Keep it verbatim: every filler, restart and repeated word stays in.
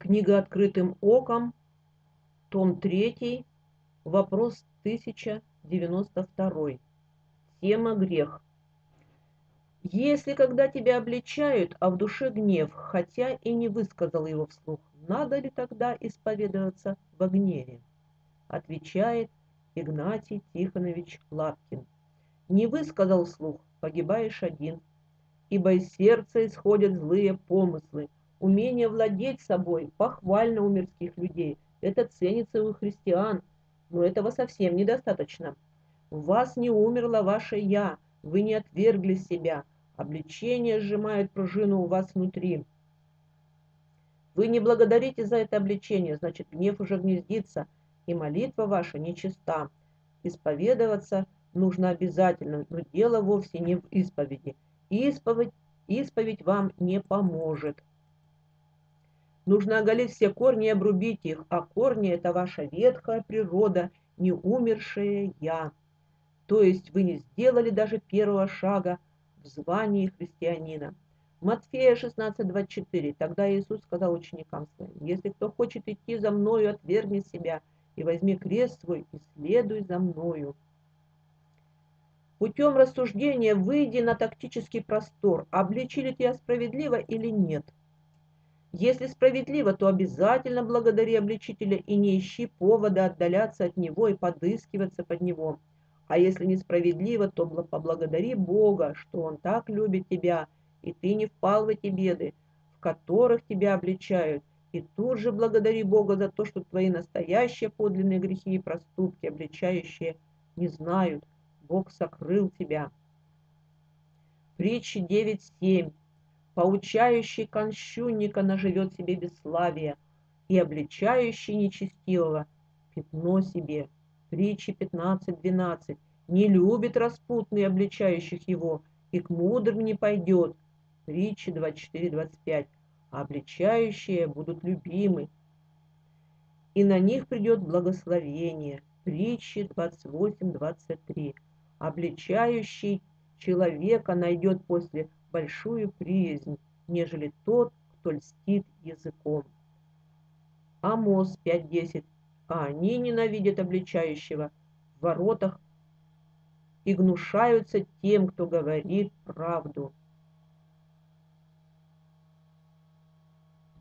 Книга «Открытым оком», том третий, вопрос тысяча девяносто два. Тема «Грех». Если когда тебя обличают, а в душе гнев, хотя и не высказал его вслух, надо ли тогда исповедоваться во гневе? Отвечает Игнатий Тихонович Лапкин. Не высказал вслух, погибаешь один, ибо из сердца исходят злые помыслы. Умение владеть собой похвально у мирских людей. Это ценится у христиан, но этого совсем недостаточно. В вас не умерло ваше «я», вы не отвергли себя. Обличение сжимает пружину у вас внутри. Вы не благодарите за это обличение, значит, гнев уже гнездится, и молитва ваша нечиста. Исповедоваться нужно обязательно, но дело вовсе не в исповеди. Исповедь, исповедь вам не поможет. Нужно оголить все корни и обрубить их, а корни – это ваша ветхая природа, не умершее «я». То есть вы не сделали даже первого шага в звании христианина. Матфея шестнадцать двадцать четыре. Тогда Иисус сказал ученикам своим: «Если кто хочет идти за мною, отвергни себя и возьми крест свой и следуй за мною». Путем рассуждения выйди на тактический простор, обличили тебя справедливо или нет. Если справедливо, то обязательно благодари обличителя и не ищи повода отдаляться от него и подыскиваться под него. А если несправедливо, то поблагодари Бога, что Он так любит тебя, и ты не впал в эти беды, в которых тебя обличают, и тут же благодари Бога за то, что твои настоящие подлинные грехи и проступки, обличающие, не знают. Бог сокрыл тебя. Притчи девять семь. Поучающий конщунника наживет себе бесславие, и обличающий нечестивого пятно себе. Притчи пятнадцать двенадцать. Не любит распутный обличающих его, и к мудрым не пойдет. Притчи двадцать четыре двадцать пять. А обличающие будут любимы, и на них придет благословение. Притчи двадцать восемь двадцать три. Обличающий человека найдет после большую приязнь, нежели тот, кто льстит языком. Амос пять десять. А они ненавидят обличающего в воротах и гнушаются тем, кто говорит правду.